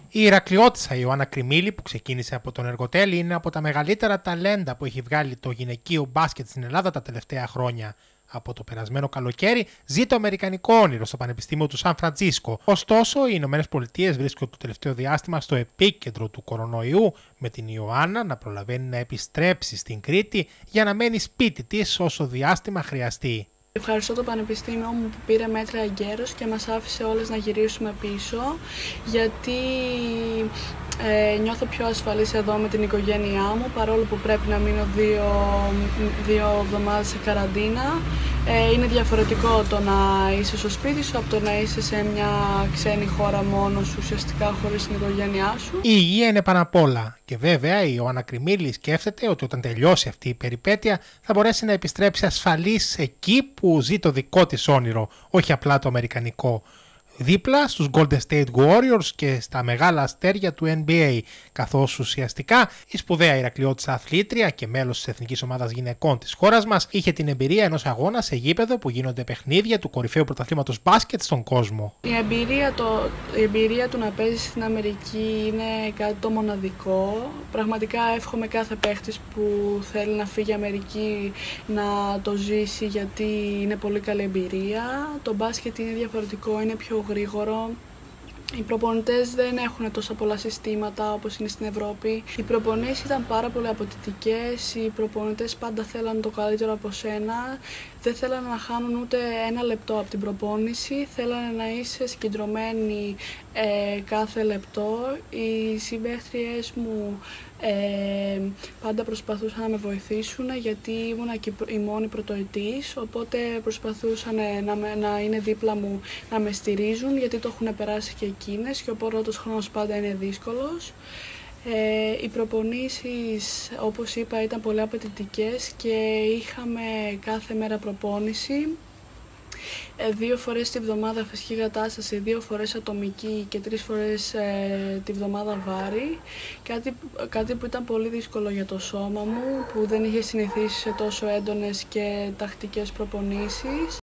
Η Ηρακλειώτισσα Ιωάννα Κριμίλη, που ξεκίνησε από τον Εργοτέλη, είναι από τα μεγαλύτερα ταλέντα που έχει βγάλει το γυναικείο μπάσκετ στην Ελλάδα τα τελευταία χρόνια. Από το περασμένο καλοκαίρι ζει το αμερικανικό όνειρο στο Πανεπιστήμιο του Σαν Φραντσίσκο. Ωστόσο, οι ΗΠΑ βρίσκονται το τελευταίο διάστημα στο επίκεντρο του κορονοϊού, με την Ιωάννα να προλαβαίνει να επιστρέψει στην Κρήτη για να μένει σπίτι της όσο διάστημα χρειαστεί. Ευχαριστώ το Πανεπιστήμιο μου που πήρε μέτρα εγκαίρως και μας άφησε όλες να γυρίσουμε πίσω, γιατί νιώθω πιο ασφαλής εδώ με την οικογένειά μου, παρόλο που πρέπει να μείνω δύο εβδομάδες σε καραντίνα. Είναι διαφορετικό το να είσαι στο σπίτι σου από το να είσαι σε μια ξένη χώρα μόνος σου, ουσιαστικά χωρίς την οικογένειά σου. Η υγεία είναι πάνω απ' όλα και βέβαια η Ιωάννα Κριμίλη σκέφτεται ότι όταν τελειώσει αυτή η περιπέτεια θα μπορέσει να επιστρέψει ασφαλής εκεί που ζει το δικό της όνειρο, όχι απλά το αμερικανικό. Δίπλα στους Golden State Warriors και στα μεγάλα αστέρια του NBA, καθώς ουσιαστικά η σπουδαία Ηρακλειώτισσα αθλήτρια και μέλος της Εθνικής Ομάδας Γυναικών της χώρας μας είχε την εμπειρία ενός αγώνα σε γήπεδο που γίνονται παιχνίδια του κορυφαίου πρωταθλήματος μπάσκετ στον κόσμο. Η εμπειρία του να παίζει στην Αμερική είναι κάτι το μοναδικό. Πραγματικά εύχομαι κάθε παίχτης που θέλει να φύγει Αμερική να το ζήσει, γιατί είναι πολύ καλή εμπειρία. Το μπάσκετ είναι διαφορετικό, είναι πιο γρήγορο. Οι προπονητές δεν έχουν τόσα πολλά συστήματα όπως είναι στην Ευρώπη. Οι προπονήσεις ήταν πάρα πολύ απαιτητικές. Οι προπονητές πάντα θέλαν το καλύτερο από σένα. Δεν θέλανε να χάνουν ούτε ένα λεπτό από την προπόνηση. Θέλανε να είσαι συγκεντρωμένη κάθε λεπτό. Οι συμπαίχτριές μου πάντα προσπαθούσαν να με βοηθήσουν, γιατί ήμουνα και η μόνη πρωτοετής, οπότε προσπαθούσαν να είναι δίπλα μου, να με στηρίζουν, γιατί το έχουν περάσει και εκείνες και ο πρώτος χρόνος πάντα είναι δύσκολος. Οι προπονήσεις, όπως είπα, ήταν πολύ απαιτητικές και είχαμε κάθε μέρα προπόνηση. 2 φορές τη βδομάδα φυσική κατάσταση, 2 φορές ατομική και 3 φορές τη βδομάδα βάρη. Κάτι που ήταν πολύ δύσκολο για το σώμα μου, που δεν είχε συνηθίσει σε τόσο έντονες και τακτικές προπονήσεις.